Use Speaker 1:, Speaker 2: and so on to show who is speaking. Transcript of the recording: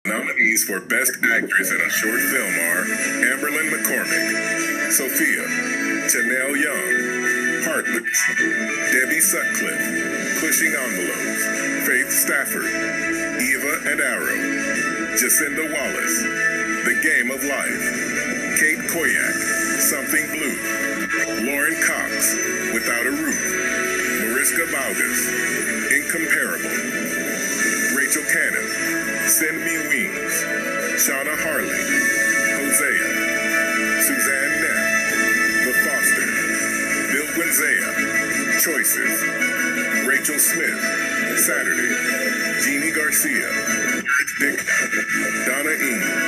Speaker 1: Nominees for Best Actress in a Short Film are Amberlyn McCormick, Sophia, Chanel Young, Heartless, Debbie Sutcliffe, Pushing Envelopes, Faith Stafford, Eva and Arrow, Jacinda Wallace, The Game of Life, Kate Koyak, Something Blue, Lauren Cox, Without a Roof, Mariska Valgas, Incomparable, Rachel Cannon, Send Me Wings, Shauna Harley, Hosea, Suzanne Neff, The Fosters, Bill Gwenzea, Choices, Rachel Smith, Saturday, Jeannie Garcia, Dick, Donna Eames,